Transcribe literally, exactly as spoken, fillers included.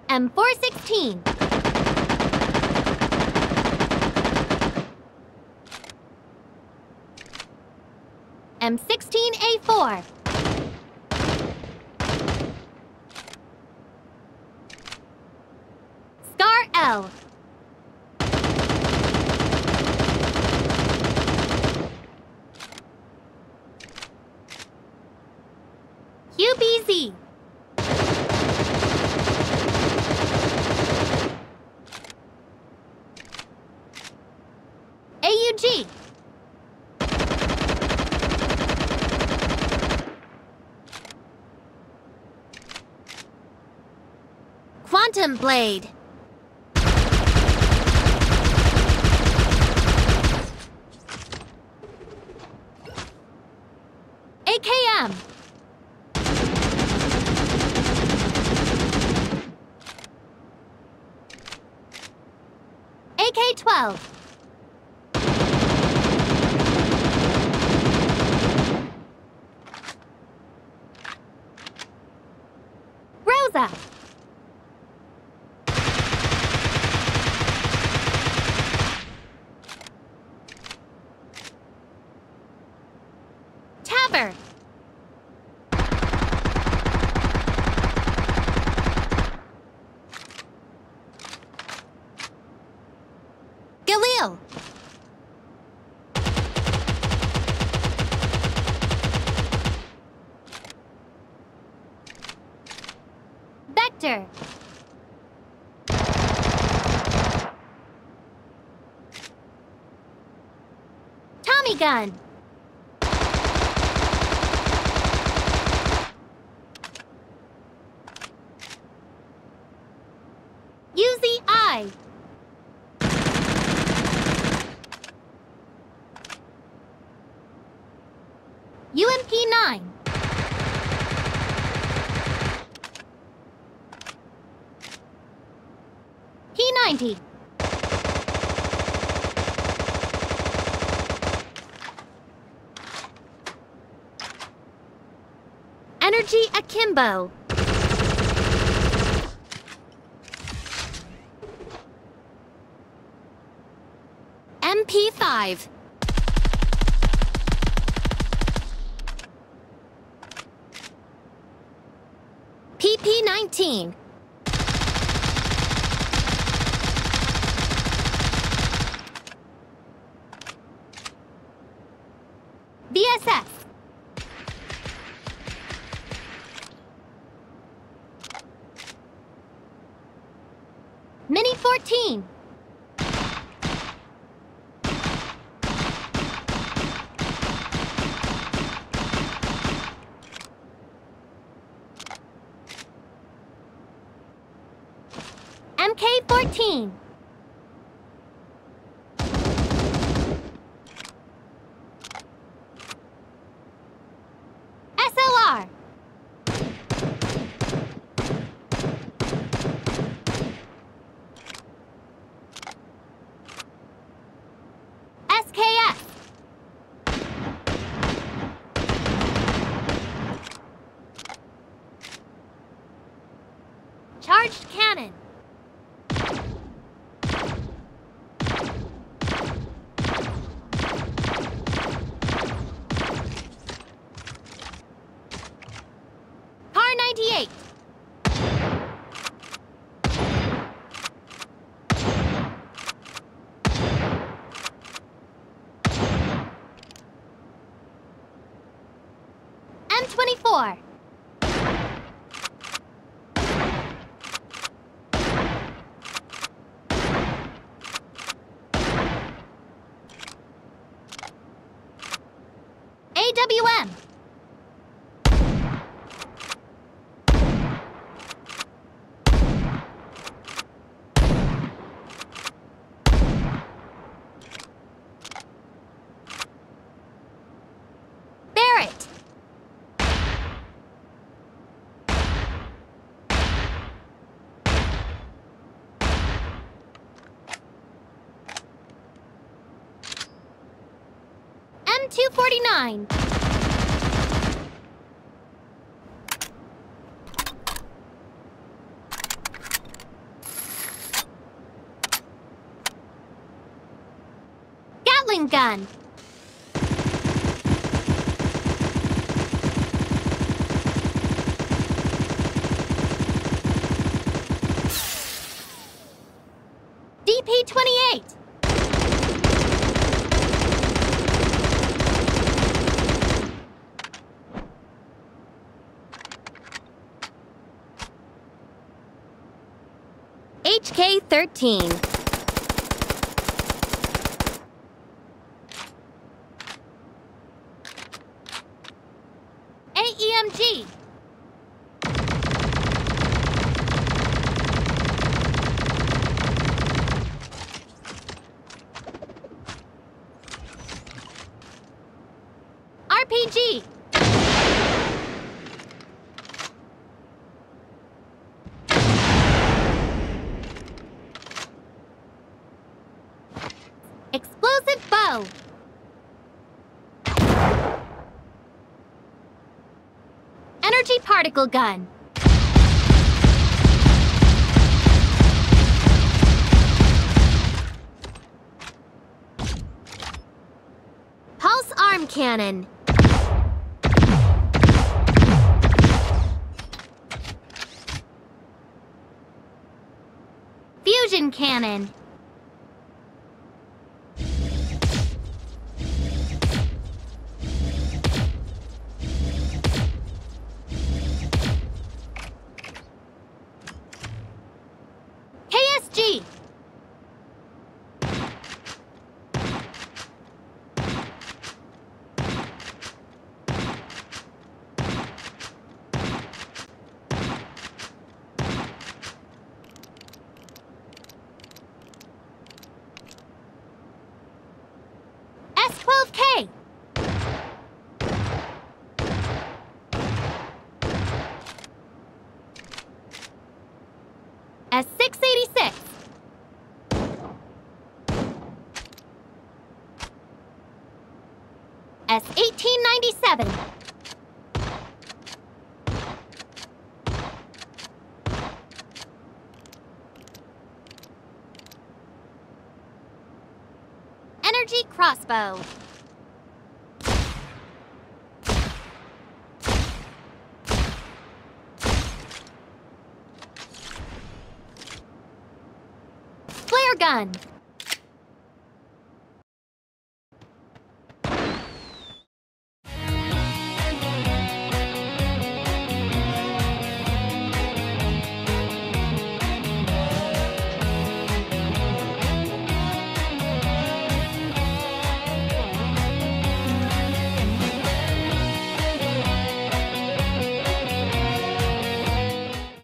M four sixteen. M sixteen A four. Scar L. Q B Z. A U G. Quantum Blade. A K M. A K twelve. Rosa. Taber. Galil. Vector. Tommy Gun. U Z I. U M P nine. P ninety. Energy Akimbo. M P five. P P nineteen. V S S. Mini fourteen. M K fourteen. S L R. S K S. Charged Cannon. Par ninety-eight. M twenty-four. A W M. Barrett. M two forty-nine. Grappling gun. D P twenty-eight. H K thirteen. A E M G. R P G. Explosive bow. Energy particle gun. Pulse arm cannon. Fusion cannon. K S G. S twelve K. S six eighty-six. S eighteen ninety-seven. Energy crossbow. Flare gun.